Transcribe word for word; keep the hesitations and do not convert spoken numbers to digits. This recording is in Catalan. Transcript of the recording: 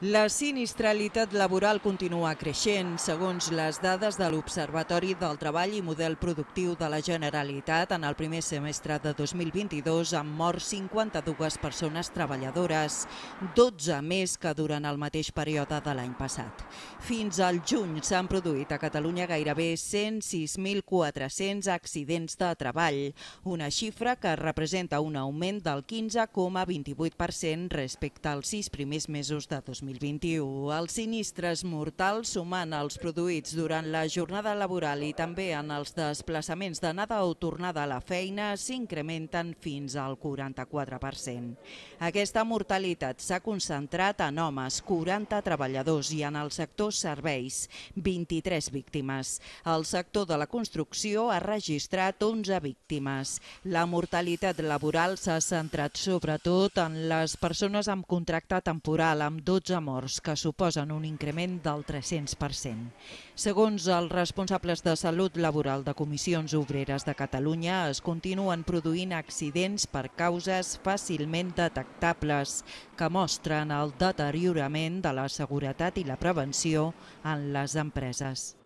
La sinistralitat laboral continua creixent. Segons les dades de l'Observatori del Treball i Model Productiu de la Generalitat, en el primer semestre de dos mil vint-i-dos han mort cinquanta-dues persones treballadores, dotze més que durant el mateix període de l'any passat. Fins al juny s'han produït a Catalunya gairebé cent sis mil quatre-cents accidents de treball, una xifra que representa un augment del quinze coma vint-i-vuit per cent respecte als sis primers mesos de dos mil vint-i-u. Els sinistres mortals, sumant els produïts durant la jornada laboral i també en els desplaçaments d'anada o tornada a la feina, s'incrementen fins al quaranta-quatre per cent. Aquesta mortalitat s'ha concentrat en homes, quaranta treballadors, i en el sector serveis, vint-i-tres víctimes. El sector de la construcció ha registrat onze víctimes. La mortalitat laboral s'ha centrat sobretot en les persones amb contracte temporal, amb dotze morts, que suposen un increment del tres-cents per cent. Segons els responsables de salut laboral de Comissions Obreres de Catalunya, es continuen produint accidents per causes fàcilment detectables que mostren el deteriorament de la seguretat i la prevenció en les empreses.